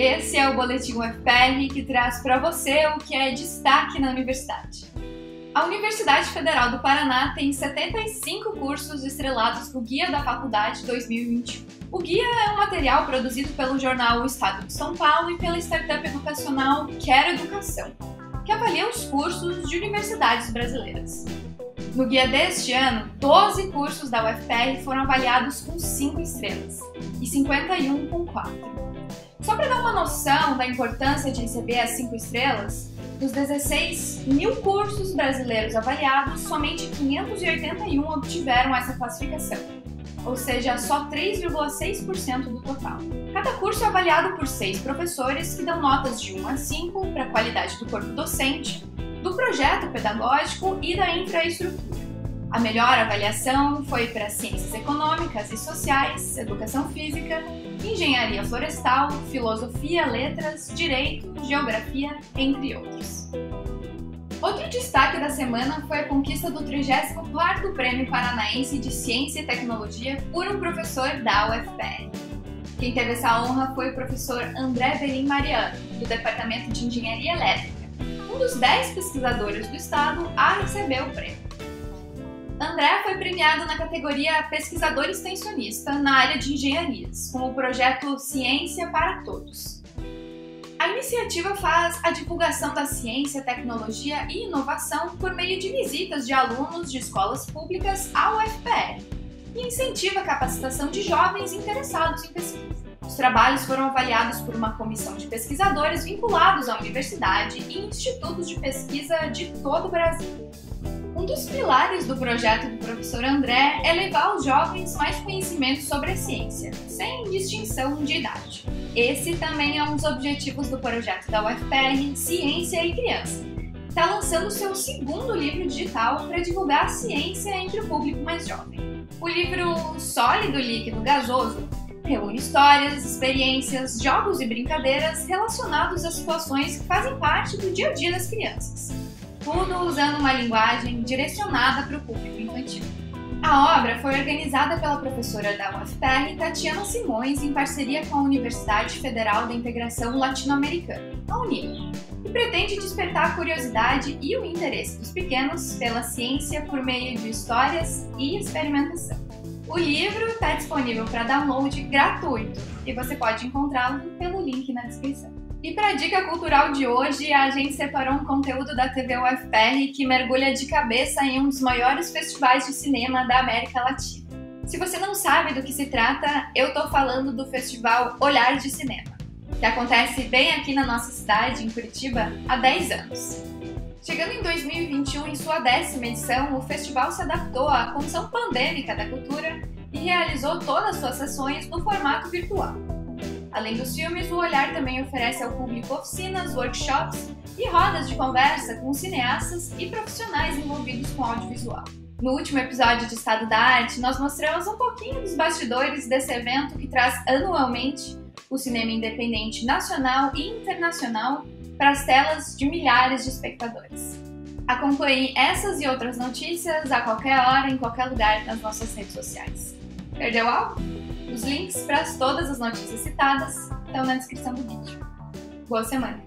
Esse é o Boletim UFPR que traz para você o que é destaque na universidade. A Universidade Federal do Paraná tem 75 cursos estrelados no Guia da Faculdade 2021. O guia é um material produzido pelo jornal O Estado de São Paulo e pela startup educacional Quero Educação, que avalia os cursos de universidades brasileiras. No guia deste ano, 12 cursos da UFPR foram avaliados com 5 estrelas e 51 com 4. Só para dar uma noção da importância de receber as 5 estrelas, dos 16 mil cursos brasileiros avaliados, somente 581 obtiveram essa classificação, ou seja, só 3,6% do total. Cada curso é avaliado por 6 professores que dão notas de 1 a 5 para a qualidade do corpo docente, do projeto pedagógico e da infraestrutura. A melhor avaliação foi para Ciências Econômicas e Sociais, Educação Física, Engenharia Florestal, Filosofia, Letras, Direito, Geografia, entre outros. Outro destaque da semana foi a conquista do 34º Prêmio Paranaense de Ciência e Tecnologia por um professor da UFPR. Quem teve essa honra foi o professor André Berim Mariano, do Departamento de Engenharia Elétrica, um dos 10 pesquisadores do estado a receber o prêmio. André foi premiado na categoria Pesquisador Extensionista na área de engenharias, com o projeto Ciência para Todos. A iniciativa faz a divulgação da ciência, tecnologia e inovação por meio de visitas de alunos de escolas públicas à UFPR e incentiva a capacitação de jovens interessados em pesquisa. Os trabalhos foram avaliados por uma comissão de pesquisadores vinculados à universidade e institutos de pesquisa de todo o Brasil. Um dos pilares do projeto do professor André é levar aos jovens mais conhecimento sobre a ciência, sem distinção de idade. Esse também é um dos objetivos do projeto da UFPR, Ciência e Criança. Está lançando seu 2º livro digital para divulgar a ciência entre o público mais jovem. O livro Sólido, Líquido, Gasoso reúne histórias, experiências, jogos e brincadeiras relacionados a situações que fazem parte do dia a dia das crianças. Tudo usando uma linguagem direcionada para o público infantil. A obra foi organizada pela professora da UFPR, Tatiana Simões, em parceria com a Universidade Federal da Integração Latino-Americana, a UNILA, e pretende despertar a curiosidade e o interesse dos pequenos pela ciência por meio de histórias e experimentação. O livro está disponível para download gratuito e você pode encontrá-lo pelo link na descrição. E para a dica cultural de hoje, a gente separou um conteúdo da TV UFPR que mergulha de cabeça em um dos maiores festivais de cinema da América Latina. Se você não sabe do que se trata, eu tô falando do Festival Olhar de Cinema, que acontece bem aqui na nossa cidade, em Curitiba, há 10 anos. Chegando em 2021, em sua 10ª edição, o festival se adaptou à condição pandêmica da cultura e realizou todas as suas sessões no formato virtual. Além dos filmes, o Olhar também oferece ao público oficinas, workshops e rodas de conversa com cineastas e profissionais envolvidos com audiovisual. No último episódio de Estado da Arte, nós mostramos um pouquinho dos bastidores desse evento que traz anualmente o cinema independente nacional e internacional para as telas de milhares de espectadores. Acompanhe essas e outras notícias a qualquer hora, em qualquer lugar nas nossas redes sociais. Perdeu algo? Os links para todas as notícias citadas estão na descrição do vídeo. Boa semana!